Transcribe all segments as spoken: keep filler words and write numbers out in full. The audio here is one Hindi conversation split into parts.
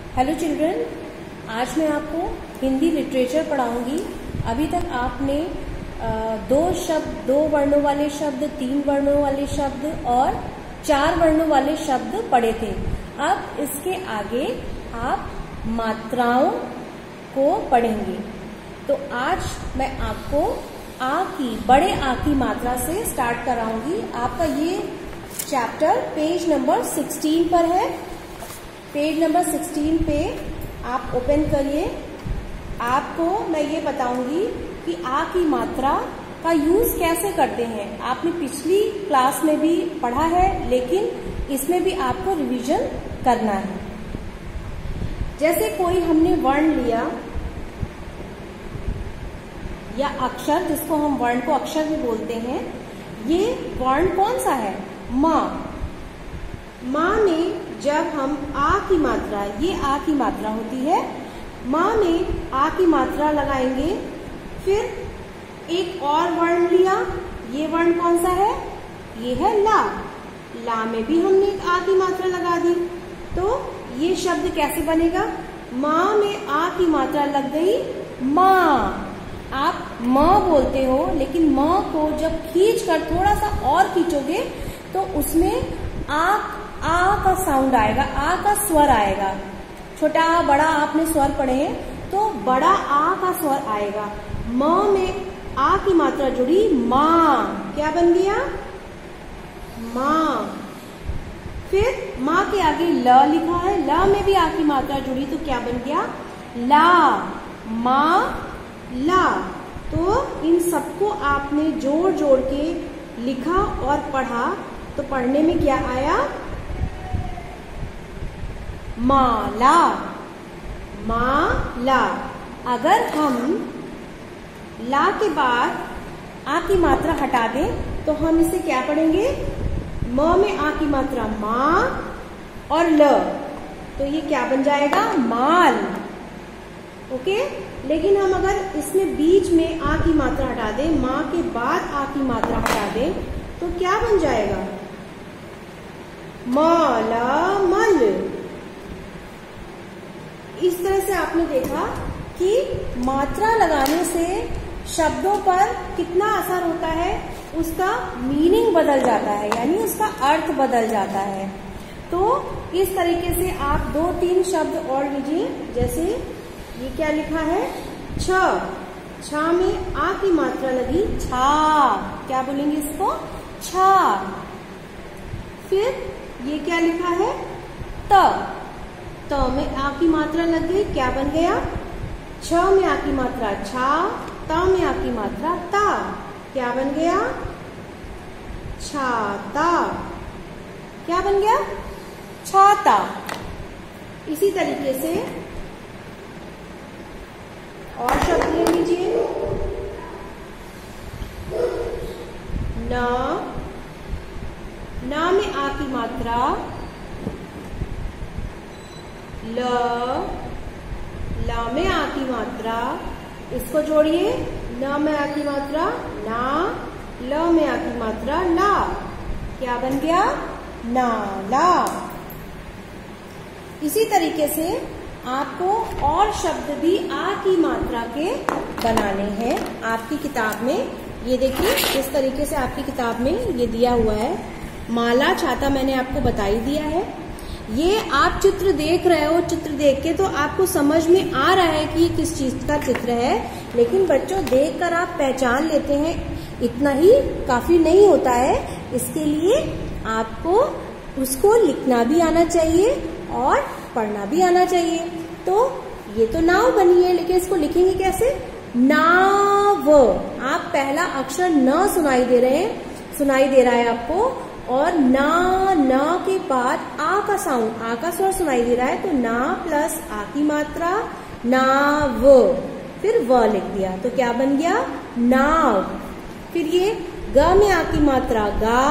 हेलो चिल्ड्रन, आज मैं आपको हिंदी लिटरेचर पढ़ाऊंगी। अभी तक आपने दो शब्द, दो वर्णों वाले शब्द, तीन वर्णों वाले शब्द और चार वर्णों वाले शब्द पढ़े थे। अब इसके आगे आप मात्राओं को पढ़ेंगे। तो आज मैं आपको आ की, बड़े आ की मात्रा से स्टार्ट कराऊंगी। आपका ये चैप्टर पेज नंबर सिक्सटीन पर है। पेज नंबर सिक्सटीन पे आप ओपन करिए। आपको मैं ये बताऊंगी कि आ की मात्रा का यूज कैसे करते हैं। आपने पिछली क्लास में भी पढ़ा है, लेकिन इसमें भी आपको रिवीजन करना है। जैसे कोई हमने वर्ण लिया या अक्षर, जिसको हम वर्ण को अक्षर भी बोलते हैं। ये वर्ण कौन सा है? माँ। माँ में जब हम आ की मात्रा, ये आ की मात्रा होती है, माँ में आ की मात्रा लगाएंगे। फिर एक और वर्ण लिया, ये वर्ण कौन सा है? ये है ला। ला में भी हमने एक आ की मात्रा लगा दी। तो ये शब्द कैसे बनेगा? माँ में आ की मात्रा लग गई, माँ। आप माँ बोलते हो, लेकिन माँ को जब खींच कर थोड़ा सा और खींचोगे तो उसमें आ आ का साउंड आएगा, आ का स्वर आएगा। छोटा आ, बड़ा आपने स्वर पढ़े हैं, तो बड़ा आ का स्वर आएगा। माँ में आ की मात्रा जुड़ी, माँ। क्या बन गया? माँ। फिर माँ के आगे ल लिखा है, ल में भी आ की मात्रा जुड़ी, तो क्या बन गया? ला। माँ, ला। तो इन सबको आपने जोड़ जोड़ के लिखा और पढ़ा, तो पढ़ने में क्या आया? माला। माला। अगर हम ला के बाद आ की मात्रा हटा दें तो हम इसे क्या पढ़ेंगे? म में आ की मात्रा माँ और ल, तो ये क्या बन जाएगा? माल। ओके। लेकिन हम अगर इसमें बीच में आ की मात्रा हटा दें, माँ के बाद आ की मात्रा हटा दें, तो क्या बन जाएगा? माला मल। इस तरह से आपने देखा कि मात्रा लगाने से शब्दों पर कितना असर होता है, उसका मीनिंग बदल जाता है, यानी उसका अर्थ बदल जाता है। तो इस तरीके से आप दो तीन शब्द और लीजिए। जैसे ये क्या लिखा है? छ। छ में आ की मात्रा लगी, छा। क्या बोलेंगे इसको? छा। फिर ये क्या लिखा है? त। त में आ की मात्रा लग गई, क्या बन गया? छ में आ की मात्रा छा, त में आ की मात्रा ता। क्या बन गया? छाता। क्या बन गया? छाता। इसी तरीके से और शब्द ले लीजिए। न। न में आ की मात्रा ल। ला में आ की मात्रा, इसको जोड़िए। न में आ की मात्रा ना, ल में आ की मात्रा ला। क्या बन गया? नाला। इसी तरीके से आपको और शब्द भी आ की मात्रा के बनाने हैं आपकी किताब में। ये देखिए, इस तरीके से आपकी किताब में ये दिया हुआ है। माला, छाता मैंने आपको बता ही दिया है। ये आप चित्र देख रहे हो, चित्र देख के तो आपको समझ में आ रहा है कि ये किस चीज का चित्र है, लेकिन बच्चों देखकर आप पहचान लेते हैं, इतना ही काफी नहीं होता है। इसके लिए आपको उसको लिखना भी आना चाहिए और पढ़ना भी आना चाहिए। तो ये तो नाव बनी है, लेकिन इसको लिखेंगे कैसे? नाव। आप पहला अक्षर न सुनाई दे रहे हैं, सुनाई दे रहा है आपको, और ना, न के बाद आ का साउंड, आ का स्वर सुनाई दे रहा है, तो ना प्लस आ की मात्रा नाव, फिर व लिख दिया, तो क्या बन गया? नाव। फिर ये ग में आ की मात्रा गा,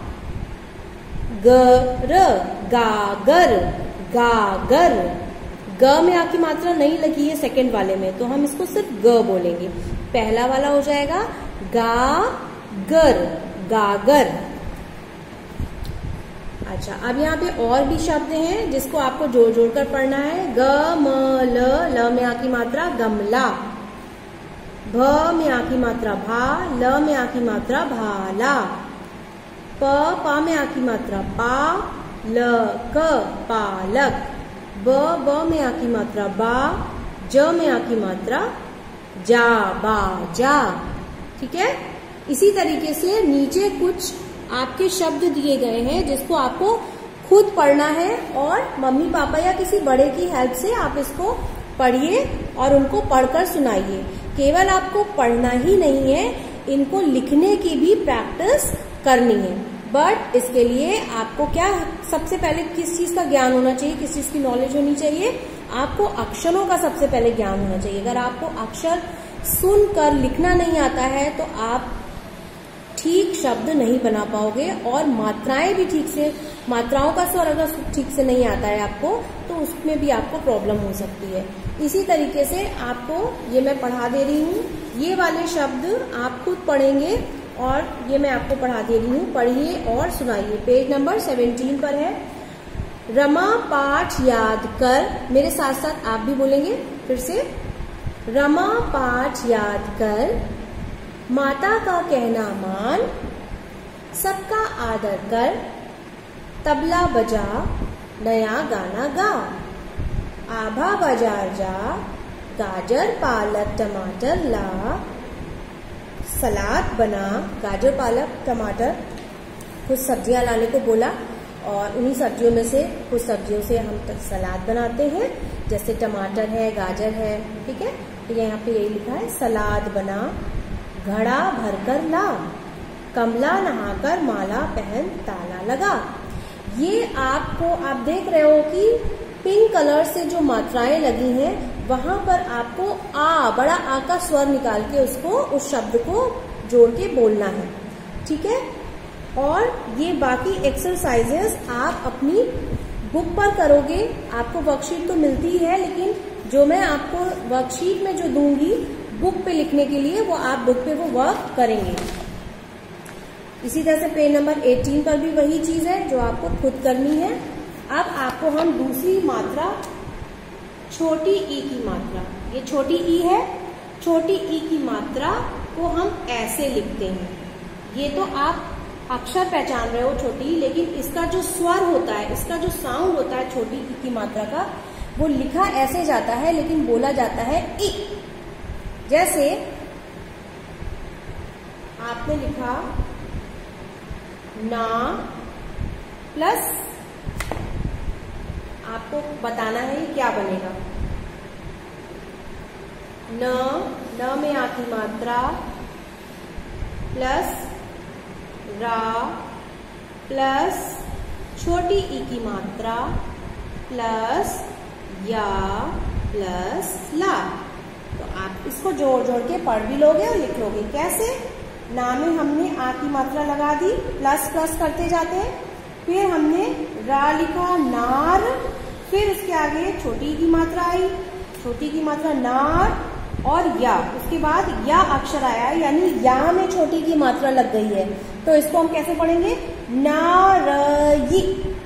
गर, गागर, गागर। ग में आ की मात्रा नहीं लगी है सेकंड वाले में, तो हम इसको सिर्फ ग बोलेंगे। पहला वाला हो जाएगा गा गर, गागर। अच्छा, अब यहाँ पे और भी शब्द हैं जिसको आपको जोड़ जोड़ कर पढ़ना है। ग म ल, ल में आ की मात्रा गमला, भ में आ की मात्रा भा, ल में आ की मात्रा भाला, प पा में आ की मात्रा पा, ल क पालक, ब ब में आ की मात्रा बा, ज में आ की मात्रा जा, बाजा। ठीक है, इसी तरीके से नीचे कुछ आपके शब्द दिए गए हैं जिसको आपको खुद पढ़ना है और मम्मी पापा या किसी बड़े की हेल्प से आप इसको पढ़िए और उनको पढ़कर सुनाइए। केवल आपको पढ़ना ही नहीं है, इनको लिखने की भी प्रैक्टिस करनी है। बट इसके लिए आपको क्या सबसे पहले किस चीज का ज्ञान होना चाहिए, किस चीज की नॉलेज होनी चाहिए? आपको अक्षरों का सबसे पहले ज्ञान होना चाहिए। अगर आपको अक्षर सुनकर लिखना नहीं आता है तो आप ठीक शब्द नहीं बना पाओगे और मात्राएं भी ठीक से, मात्राओं का स्वर अगर ठीक से नहीं आता है आपको तो उसमें भी आपको प्रॉब्लम हो सकती है। इसी तरीके से आपको ये मैं पढ़ा दे रही हूँ, ये वाले शब्द आप खुद पढ़ेंगे और ये मैं आपको पढ़ा दे रही हूँ, पढ़िए और सुनाइए। पेज नंबर सेवेंटीन पर है। रमा पाठ याद कर, मेरे साथ साथ आप भी बोलेंगे फिर से। रमा पाठ याद कर, माता का कहना मान, सबका आदर कर, तबला बजा, नया गाना गा, आभा बाजार जा, गाजर पालक टमाटर ला, सलाद बना। गाजर पालक टमाटर कुछ सब्जियां लाने को बोला और उन्हीं सब्जियों में से कुछ सब्जियों से हम सलाद बनाते हैं, जैसे टमाटर है, गाजर है। ठीक है, तो यहाँ पे यही लिखा है, सलाद बना, घड़ा भरकर ला, कमला नहाकर माला पहन ताला लगा। ये आपको आप देख रहे हो कि पिंक कलर से जो मात्राएं लगी हैं वहां पर आपको आ, बड़ा आ का स्वर निकाल के उसको, उस शब्द को जोड़ के बोलना है। ठीक है, और ये बाकी एक्सरसाइजेस आप अपनी बुक पर करोगे। आपको वर्कशीट तो मिलती ही है, लेकिन जो मैं आपको वर्कशीट में जो दूंगी बुक पे लिखने के लिए, वो आप बुक पे वो वर्क करेंगे। इसी तरह से पेज नंबर अठारह पर भी वही चीज है जो आपको खुद करनी है। अब आपको हम दूसरी मात्रा, छोटी ई की मात्रा, ये छोटी ई है, छोटी ई की मात्रा को हम ऐसे लिखते हैं। ये तो आप अक्षर पहचान रहे हो छोटी, लेकिन इसका जो स्वर होता है, इसका जो साउंड होता है छोटी ई की मात्रा का, वो लिखा ऐसे जाता है लेकिन बोला जाता है ई। जैसे आपने लिखा ना प्लस, आपको बताना है क्या बनेगा। न, न में आ की मात्रा प्लस रा प्लस छोटी ई की मात्रा प्लस या प्लस ला। तो आप इसको जोड़ जोड़ के पढ़ भी लोगे और लिख लोगे। कैसे? ना में हमने आ की मात्रा लगा दी, प्लस प्लस करते जाते हैं, फिर हमने रा लिखा नार, फिर उसके आगे छोटी की मात्रा आई, छोटी की मात्रा नार और या, उसके बाद या अक्षर आया, यानी या में छोटी की मात्रा लग गई है। तो इसको हम कैसे पढ़ेंगे? नारयी,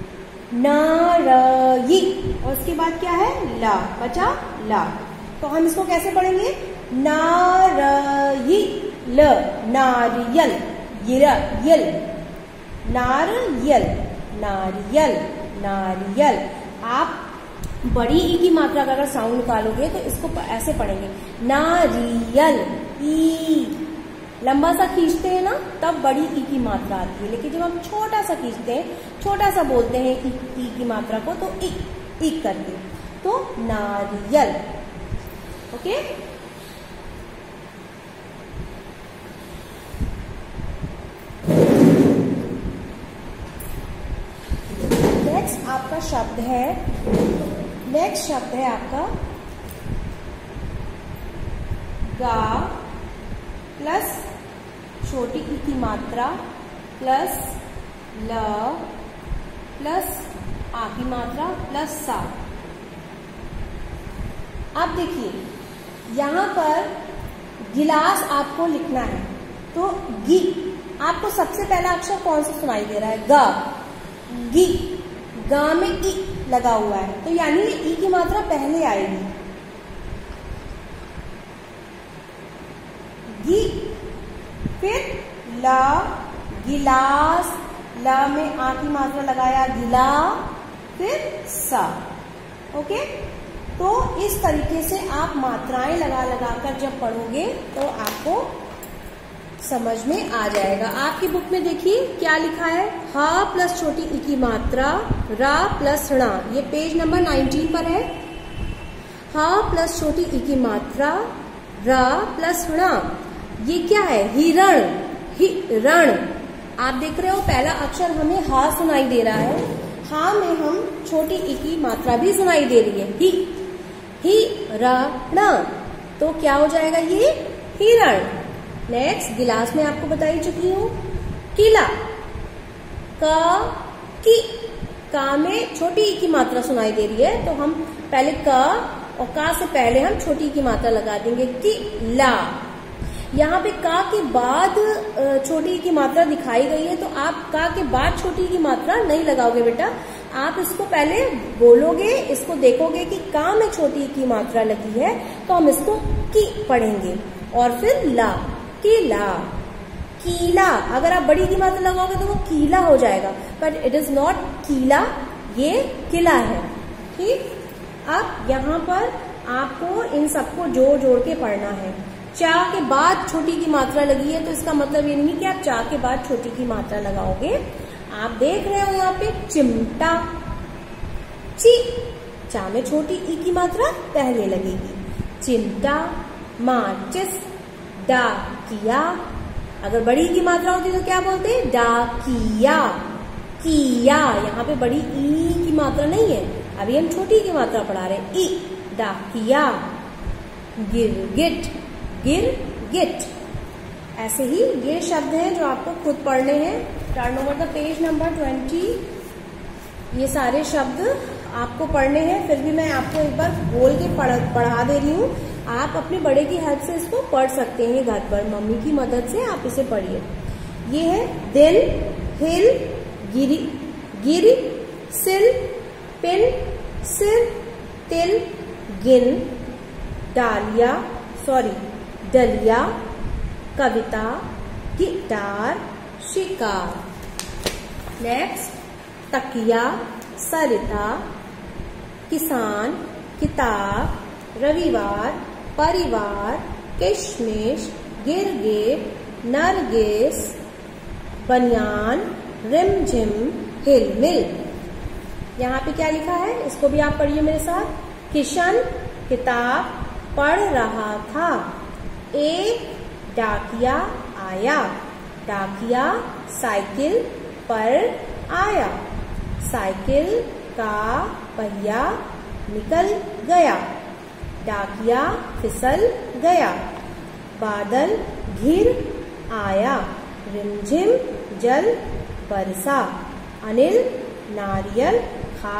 नारयी। और उसके बाद क्या है? ला, बचा ला। तो हम इसको कैसे पढ़ेंगे? नारयी ल, नारियल, गिरा यल, नारियल, नारियल, नारियल। आप बड़ी ई की मात्रा का अगर साउंड निकालोगे तो इसको ऐसे पढ़ेंगे, नारियल। ई लंबा सा खींचते हैं ना, तब बड़ी ई की मात्रा आती है, लेकिन जब हम छोटा सा खींचते हैं, छोटा सा बोलते हैं ई, ई की मात्रा को, तो ई, ई करके, तो नारियल। ओके, नेक्स्ट आपका शब्द है, नेक्स्ट शब्द है आपका गा प्लस छोटी ई की मात्रा प्लस ल प्लस आ की मात्रा प्लस सा। आप देखिए यहाँ पर गिलास आपको लिखना है, तो गी, आपको सबसे पहला अक्षर कौन सा सुनाई दे रहा है? ग। गी, गा में ई लगा हुआ है, तो यानी ई की मात्रा पहले आएगी। गी, फिर ला, गिलास, ला में आ की मात्रा लगाया, गिला, फिर सा। ओके, तो इस तरीके से आप मात्राएं लगा लगा कर जब पढ़ोगे तो आपको समझ में आ जाएगा। आपकी बुक में देखिए क्या लिखा है, हा प्लस छोटी ई की मात्रा, रा प्लस णा, ये पेज नंबर नाइनटीन पर है। हा प्लस छोटी ई की मात्रा, रा प्लस णा, ये क्या है, हिरण, हिरण। आप देख रहे हो पहला अक्षर हमें हा सुनाई दे रहा है, हा में हम छोटी ई की मात्रा भी सुनाई दे रही है, ही, ही रा णा, तो क्या हो जाएगा ये, हिरण। नेक्स्ट, गिलास में आपको बताई चुकी हूँ, किला, का, की, का में छोटी ई की मात्रा सुनाई दे रही है, तो हम पहले का और का से पहले हम छोटी ई की मात्रा लगा देंगे, किला। यहाँ पे का के बाद छोटी ई की मात्रा दिखाई गई है, तो आप का के बाद छोटी ई की मात्रा नहीं लगाओगे बेटा, आप इसको पहले बोलोगे, इसको देखोगे कि का में छोटी ई की मात्रा लगी है, तो हम इसको की पढ़ेंगे, और फिर ला, किला, कीला। अगर आप बड़ी की मात्रा लगाओगे तो वो कीला हो जाएगा, बट इट इज नॉट कीला, ये किला है। ठीक, अब यहाँ पर आपको इन सबको जोड़ जोड़ के पढ़ना है। चा के बाद छोटी की मात्रा लगी है, तो इसका मतलब ये नहीं कि आप चा के बाद छोटी की मात्रा लगाओगे। आप देख रहे हो यहाँ पे चिमटा, ची, चा में छोटी ई की मात्रा पहले लगेगी, चिमटा, माचिस, डाकिया। अगर बड़ी की मात्रा होती तो क्या बोलते हैं, डाकिया, किया। यहाँ पे बड़ी ई की मात्रा नहीं है, अभी हम छोटी की मात्रा पढ़ा रहे हैं, ई, डाकिया। गिरगिट, गिरगिट। ऐसे ही ये शब्द हैं जो आपको खुद पढ़ने हैं। Turn over the page number twenty. ये सारे शब्द आपको पढ़ने हैं, फिर भी मैं आपको एक बार बोल के पढ़, पढ़ा दे रही हूँ। आप अपने बड़े की हेल्प से इसको पढ़ सकते हैं घर पर, मम्मी की मदद से आप इसे पढ़िए। ये है दिल, हिल, गिरी, गिर, सिल, पिन, सिर, तिल, गिन, डालिया, सॉरी डलिया, कविता, गिटार, शिकार। नेक्स्ट, तकिया, सरिता, किसान, किताब, रविवार, परिवार, किशमिश, गिरगिट, नरगिस, बनियान, रिमझिम, हिलमिल। यहाँ पे क्या लिखा है, इसको भी आप पढ़िए मेरे साथ। किशन किताब पढ़ रहा था, एक डाकिया आया, डाकिया साइकिल पर आया, साइकिल का पहिया निकल गया, डाकिया फिसल गया, बादल घिर आया, रिमझिम जल बरसा, अनिल नारियल खा,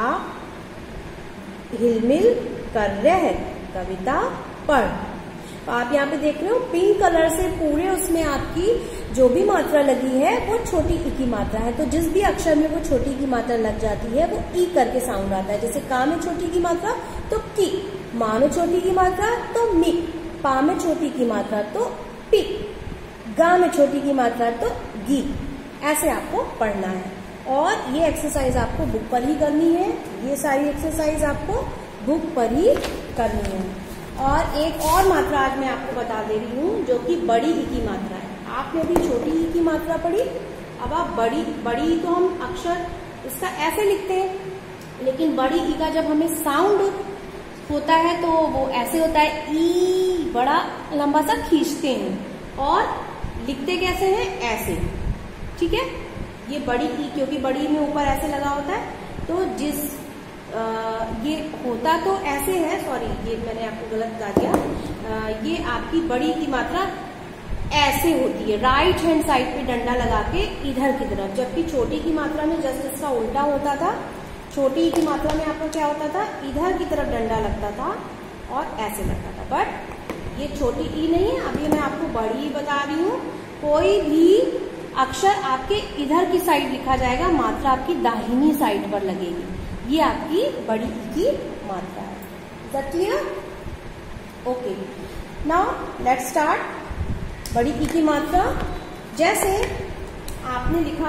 हिलमिल कर रह, कविता पढ़। तो आप यहाँ पे देख रहे हो पिंक कलर से पूरे उसमें आपकी जो भी मात्रा लगी है वो छोटी ई की मात्रा है। तो जिस भी अक्षर में वो छोटी की मात्रा लग जाती है वो ई करके साउंड आता है। जैसे का में छोटी की मात्रा तो की, मा में छोटी की मात्रा तो मी, पा में छोटी की मात्रा तो पी, गा में छोटी की मात्रा तो गी। ऐसे आपको पढ़ना है और ये एक्सरसाइज आपको बुक पर ही करनी है। ये सारी एक्सरसाइज आपको बुक पर ही करनी है। और एक और मात्रा आज मैं आपको बता दे रही हूँ जो कि बड़ी ई की मात्रा है। आपने अभी छोटी ई की मात्रा पढ़ी, अब आप बड़ी बड़ी तो हम अक्षर इसका ऐसे लिखते हैं, लेकिन बड़ी ई का जब हमें साउंड होता है तो वो ऐसे होता है, ई बड़ा लंबा सा खींचते हैं और लिखते कैसे हैं, ऐसे। ठीक है, ये बड़ी ई क्योंकि बड़ी में ऊपर ऐसे लगा होता है, तो जिस आ, ये होता तो ऐसे है, सॉरी ये मैंने आपको गलत बता दिया। आ, ये आपकी बड़ी की मात्रा ऐसे होती है, राइट हैंड साइड पे डंडा लगा के इधर की तरफ, जबकि छोटी की मात्रा में जस्ट इसका उल्टा होता था। छोटी की मात्रा में आपको क्या होता था, इधर की तरफ डंडा लगता था और ऐसे लगता था। बट ये छोटी ई नहीं है, अभी मैं आपको बड़ी बता रही हूँ। कोई भी अक्षर आपके इधर की साइड लिखा जाएगा, मात्रा आपकी दाहिनी साइड पर लगेगी। ये आपकी बड़ी ई की मात्रा है। Is that clear? Okay, now let's start बड़ी ई की मात्रा। जैसे आपने लिखा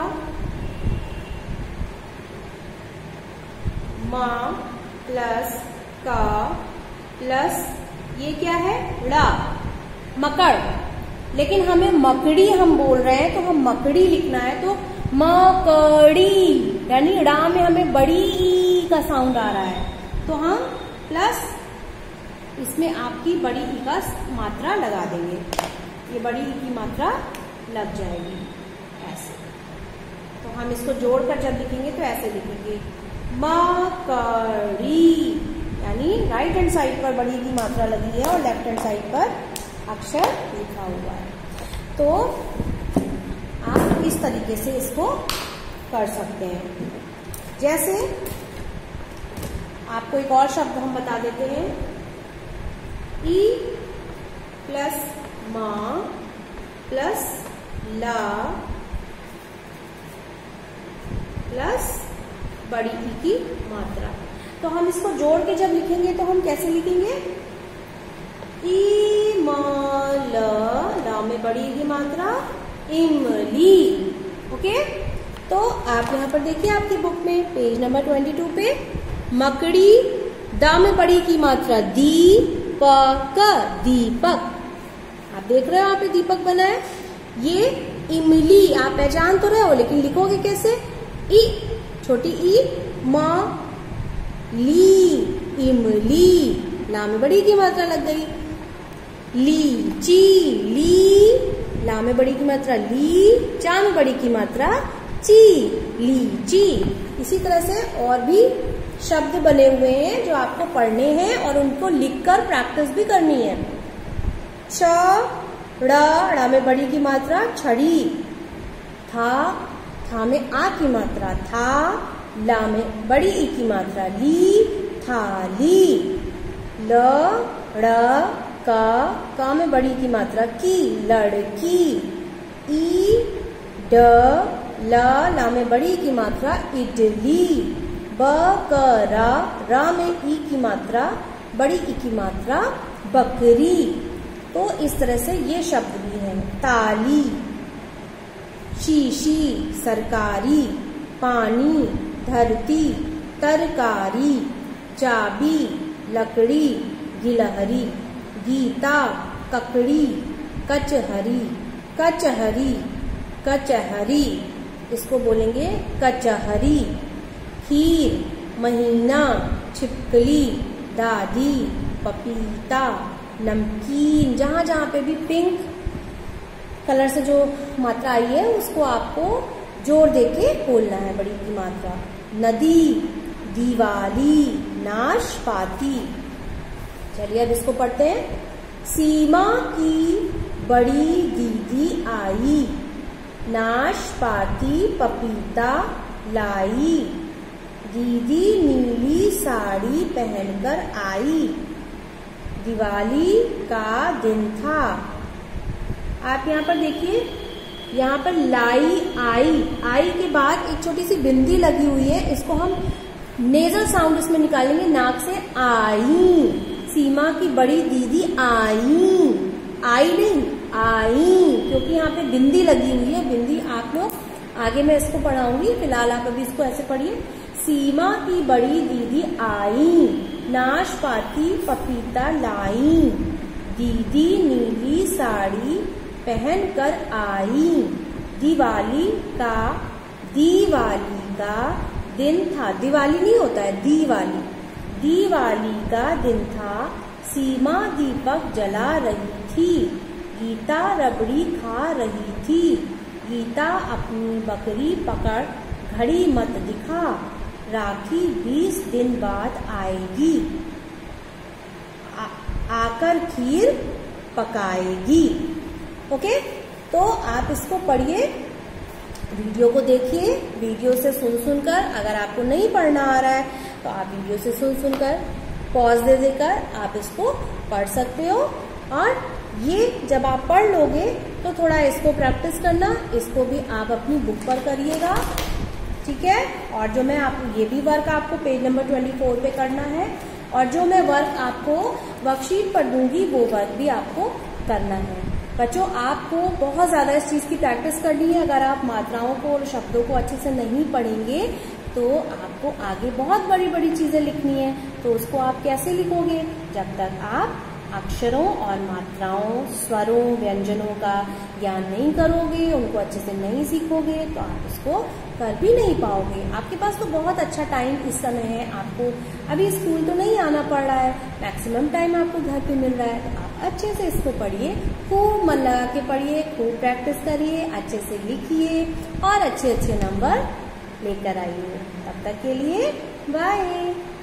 माँ प्लस का प्लस ये क्या है, ड़ा, मकड़, लेकिन हमें मकड़ी हम बोल रहे हैं तो हम मकड़ी लिखना है, तो मकड़ी, यानी ड़ा में हमें बड़ी ई का साउंड आ रहा है, तो हम प्लस इसमें आपकी बड़ी ई का मात्रा लगा देंगे। ये बड़ी ई की मात्रा लग जाएगी ऐसे। तो हम इसको जोड़कर जब लिखेंगे तो ऐसे लिखेंगे मकड़ी, यानी राइट हैंड साइड पर बड़ी की मात्रा लगी है और लेफ्ट हैंड साइड पर अक्षर लिखा हुआ है। तो आप इस तरीके से इसको कर सकते हैं। जैसे आपको एक और शब्द हम बता देते हैं, ई प्लस माँ प्लस ला प्लस बड़ी ई की मात्रा। तो हम इसको जोड़ के जब लिखेंगे तो हम कैसे लिखेंगे, ई म ल, ला में बड़ी ई की मात्रा, इमली। ओके, तो आप यहाँ पर देखिए आपकी बुक में पेज नंबर ट्वेंटी टू पे मकड़ी, दा में बड़ी की मात्रा, दीपक, दीपक। आप देख रहे हो यहाँ पे दीपक बना है। ये इमली आप पहचान तो रहे हो, लेकिन लिखोगे कैसे, ई छोटी ई, माँ ली, इमली, ला में बड़ी की मात्रा लग गई, लीची, ली, ला में बड़ी की मात्रा ली, चा में बड़ी की मात्रा ची, लीची। इसी तरह से और भी शब्द बने हुए हैं जो आपको पढ़ने हैं और उनको लिखकर प्रैक्टिस भी करनी है। छ, ड़ा, ड़ा में बड़ी की मात्रा छड़ी, था, था में आ की मात्रा था, ला में बड़ी ई की मात्रा ली, थाली, ल, ड़, का, का में बड़ी की मात्रा की, लड़की, ई, ड, ला, ला में बड़ी की मात्रा इडली, ब, क, रा, रा में ई की मात्रा बड़ी ई की मात्रा बकरी। तो इस तरह से ये शब्द भी हैं। ताली, शीशी, सरकारी, पानी, धरती, तरकारी, चाबी, लकड़ी, गिलहरी, गीता, ककड़ी, कचहरी, कचहरी, कचहरी, इसको बोलेंगे कचहरी, खीर, महीना, छिपकली, दादी, पपीता, नमकीन। जहां जहां पे भी पिंक कलर से जो मात्रा आई है उसको आपको जोड़ देके बोलना है बड़ी की मात्रा। नदी, दीवाली, नाशपाती। चलिए अब इसको पढ़ते हैं। सीमा की बड़ी दीदी आई, नाशपाती पपीता लाई, दीदी नीली साड़ी पहनकर आई, दिवाली का दिन था। आप यहाँ पर देखिए, यहाँ पर लाई, आई, आई के बाद एक छोटी सी बिंदी लगी हुई है, इसको हम नेजल साउंड इसमें निकालेंगे नाक से, आई। सीमा की बड़ी दीदी आई, आई नहीं आई, क्योंकि यहाँ पे बिंदी लगी हुई है। बिंदी आप लोग आगे मैं इसको पढ़ाऊंगी, फिलहाल आप अभी इसको ऐसे पढ़िए। सीमा की बड़ी दीदी आई, नाशपाती पपीता लाई, दीदी नीली साड़ी पहनकर आई, दिवाली का दिवाली का दिन था। दिवाली नहीं होता है, दिवाली, दिवाली का दिन था। सीमा दीपक जला रही थी, गीता रबड़ी खा रही थी, गीता अपनी बकरी पकड़ घड़ी मत दिखा, राखी बीस दिन बाद आएगी, आ, आकर खीर पकाएगी। ओके, तो आप इसको पढ़िए, वीडियो को देखिए, वीडियो से सुन सुनकर। अगर आपको नहीं पढ़ना आ रहा है तो आप वीडियो से सुन सुनकर पॉज दे देकर आप इसको पढ़ सकते हो। और ये जब आप पढ़ लोगे तो थोड़ा इसको प्रैक्टिस करना, इसको भी आप अपनी बुक पर करिएगा, ठीक है। और जो मैं आपको ये भी वर्क आपको पेज नंबर चौबीस पे करना है, और जो मैं वर्क आपको वर्कशीट पर दूंगी वो वर्क भी आपको करना है। बच्चों, आपको बहुत ज्यादा इस चीज की प्रैक्टिस करनी है। अगर आप मात्राओं को और शब्दों को अच्छे से नहीं पढ़ेंगे तो आपको आगे बहुत बड़ी बड़ी चीजें लिखनी है। तो उसको आप कैसे लिखोगे? जब तक आप अक्षरों और मात्राओं, स्वरों, व्यंजनों का ज्ञान नहीं करोगे, उनको अच्छे से नहीं सीखोगे, तो आप उसको कर भी नहीं पाओगे। आपके पास तो बहुत अच्छा टाइम इस समय है, आपको अभी स्कूल तो नहीं आना पड़ रहा है, मैक्सिमम टाइम आपको घर पे मिल रहा है। तो आप अच्छे से इसको पढ़िए, खूब मन लगा के पढ़िए, खूब प्रैक्टिस करिए, अच्छे से लिखिए और अच्छे अच्छे नंबर लेकर आइए। तब तक के लिए बाय।